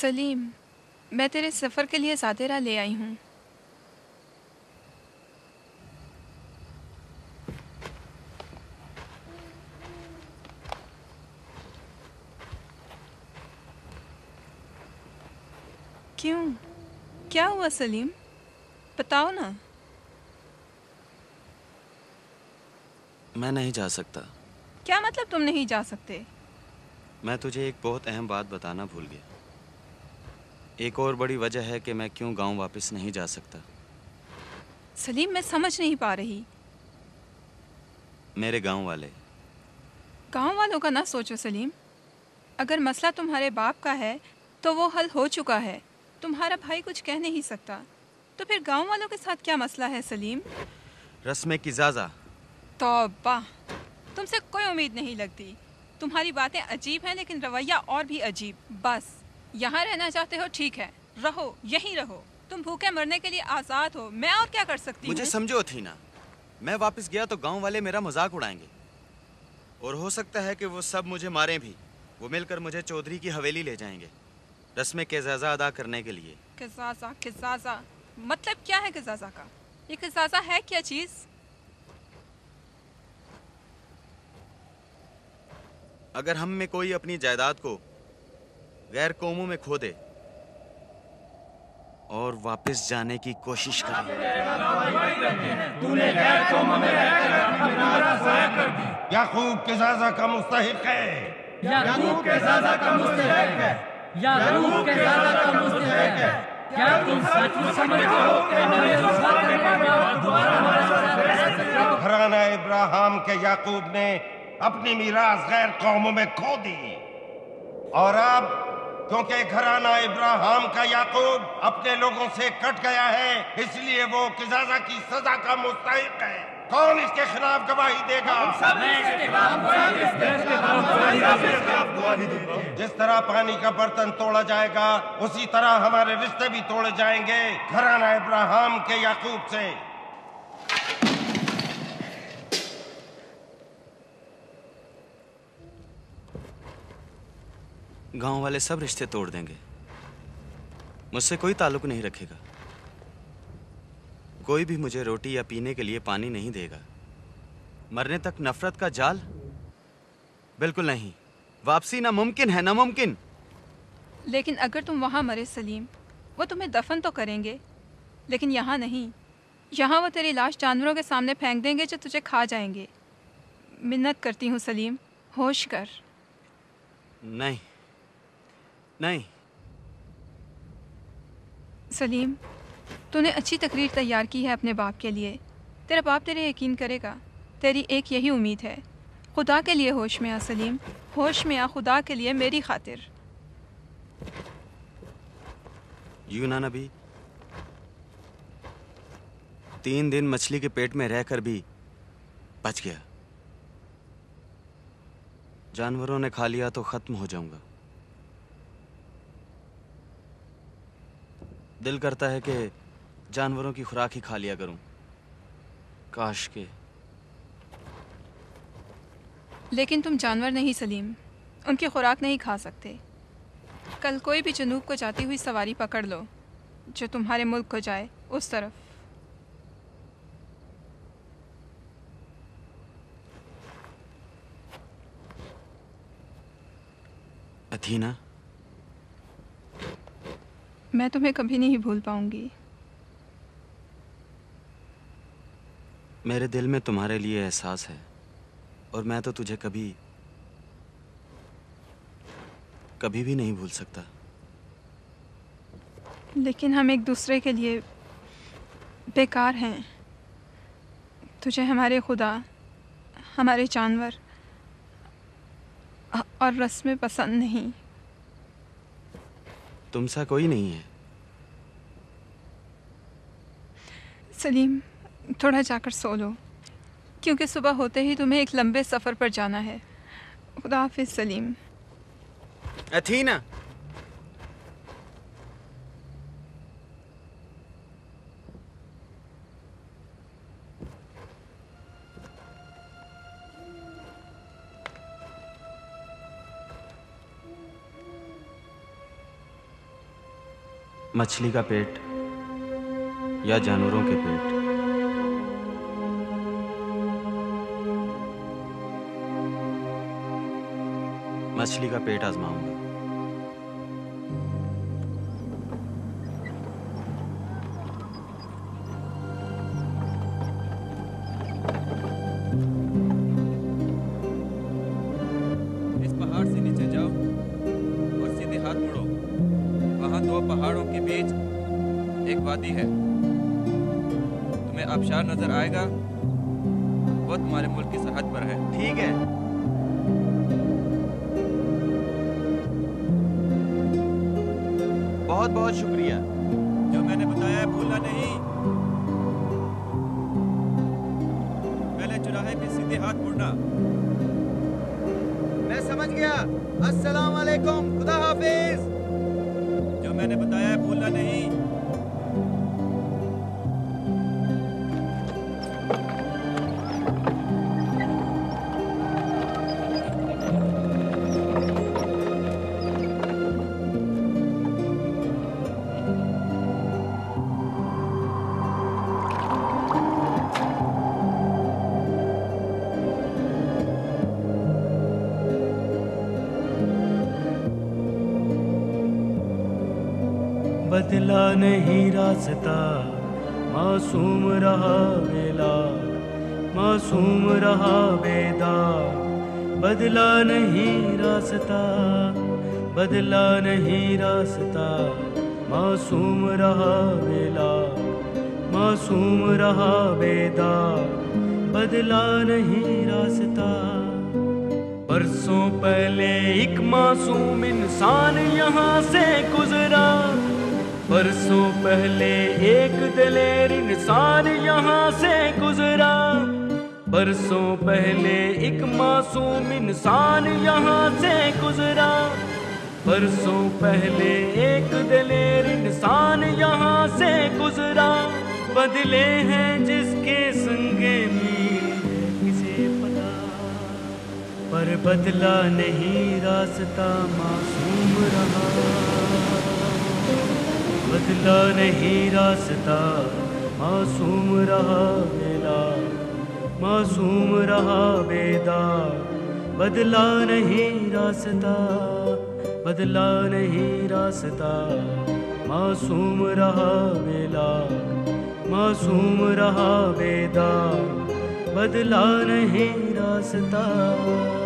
सलीम, मैं तेरे सफ़र के लिए ज़ातिरा ले आई हूँ। क्यों? क्या हुआ सलीम? बताओ ना। मैं नहीं जा सकता। क्या मतलब तुम नहीं जा सकते? मैं तुझे एक बहुत अहम बात बताना भूल गया। एक और बड़ी वजह है कि मैं क्यों गांव वापस नहीं जा सकता। सलीम, मैं समझ नहीं पा रही। मेरे गांव वाले। गांव वालों का ना सोचो सलीम। अगर मसला तुम्हारे बाप का है तो वो हल हो चुका है। तुम्हारा भाई कुछ कह नहीं सकता, तो फिर गांव वालों के साथ क्या मसला है सलीम? रस्म किजाजा। तौबा, तुमसे कोई उम्मीद नहीं लगती। तुम्हारी बातें अजीब हैं, लेकिन रवैया और भी अजीब। बस यहाँ रहना चाहते हो, ठीक है, रहो, यहीं रहो। तुम भूखे मरने के लिए आज़ाद हो। मैं और क्या कर सकती मुझे हूँ? समझो थीना, मैं वापस गया तो गांव वाले मेरा मजाक उड़ाएंगे और हो सकता है कि वो सब मुझे मारें भी। वो मिलकर मुझे चौधरी की हवेली ले जाएंगे रस्म किजाजा अदा करने के लिए। किजाजा किजाजा मतलब क्या है किजाजा का? ये किजाजा है क्या चीज़? अगर हम में कोई अपनी जायदाद को गैर कौमों में खो दे और वापस जाने की कोशिश करे। तूने गैर कौमों में याकूब किजाजा का मुस्तहिक है। याकूब किजाजा का मुस्तहिक है। याकूब किजाजा का मुस्तहिक है। क्या तुम सच समझते हो कि नबी वफा करने के बाद दोबारा हमारे साथ रह सकते हो? घराना इब्राहिम के याकूब ने अपनी मीरास गैर कौमों में खो दी, और अब क्योंकि घराना इब्राहिम का याकूब अपने लोगों से कट गया है, इसलिए वो किजाजा की सजा का मुस्तहिक है। कौन इसके खिलाफ गवाही देगा? जिस तरह पानी का बर्तन तोड़ा जाएगा, उसी तरह हमारे रिश्ते भी तोड़े जाएंगे घराना इब्राहिम के याकूब से। गांव वाले सब रिश्ते तोड़ देंगे, मुझसे कोई ताल्लुक नहीं रखेगा। कोई भी मुझे रोटी या पीने के लिए पानी नहीं देगा। मरने तक नफरत का जाल? बिल्कुल नहीं। वापसी नामुमकिन है, नामुमकिन। लेकिन अगर तुम वहाँ मरे सलीम, वो तुम्हें दफन तो करेंगे, लेकिन यहाँ नहीं। यहाँ वो तेरी लाश जानवरों के सामने फेंक देंगे जो तुझे खा जाएंगे। मिन्नत करती हूँ सलीम, होश कर। नहीं नहीं। सलीम, तूने अच्छी तकरीर तैयार की है अपने बाप के लिए। तेरा बाप तेरे यकीन करेगा। तेरी एक यही उम्मीद है। खुदा के लिए होश में आ सलीम, होश में आ, खुदा के लिए, मेरी खातिर। यूना नबी 3 दिन मछली के पेट में रहकर भी बच गया। जानवरों ने खा लिया तो खत्म हो जाऊंगा। दिल करता है कि जानवरों की खुराक ही खा लिया करूं। काश के। लेकिन तुम जानवर नहीं सलीम, उनकी खुराक नहीं खा सकते। कल कोई भी जनूब को जाती हुई सवारी पकड़ लो जो तुम्हारे मुल्क को जाए, उस तरफ। अथीना, मैं तुम्हें कभी नहीं भूल पाऊंगी। मेरे दिल में तुम्हारे लिए एहसास है और मैं तो तुझे कभी कभी भी नहीं भूल सकता। लेकिन हम एक दूसरे के लिए बेकार हैं। तुझे हमारे खुदा, हमारे जानवर और रस्में पसंद नहीं। तुमसा कोई नहीं है। सलीम, थोड़ा जाकर सो लो, क्योंकि सुबह होते ही तुम्हें एक लंबे सफ़र पर जाना है। खुदा हाफिज़ सलीम। अथीना, मछली का पेट या जानवरों के पेट? मछली का पेट आजमाऊंगा। इस पहाड़ से नीचे जाओ और सीधे हाथ मुड़ो। वहां 2 पहाड़ों के बीच एक वादी है। तुम्हें आबशार नजर आएगा, वो तुम्हारे मुल्क की सरहद पर है। ठीक है। बहुत बहुत शुक्रिया। जो मैंने बताया है भूलना नहीं। पहले चौराहे पे सीधे हाथ मुड़ना। मैं समझ गया। अस्सलाम वालेकुम, खुदा हाफिज। जो मैंने बताया है भूलना नहीं। बदला नहीं रास्ता, मासूम रहा वेला, मासूम रहा बेदाग। बदला नहीं रास्ता, बदला नहीं रास्ता, मासूम रहा वेला, मासूम रहा बेदाग। बदला नहीं रास्ता। बरसों पहले एक मासूम इंसान यहाँ से गुजरा। बरसों पहले एक दिलेर इंसान यहाँ से गुजरा। बरसों पहले एक मासूम इंसान यहाँ से गुजरा। बरसों पहले एक दिलेर इंसान यहाँ से गुजरा। बदले हैं जिसके संगे मील किसे पता, पर बदला नहीं रास्ता, मासूम रहा। बदला नहीं रास्ता, मासूम रहा वेला, मासूम रहा बेदाग। बदला नहीं रास्ता, बदला नहीं रास्ता, मासूम रहा वेला, मासूम रहा बेदाग। बदला नहीं रास्ता।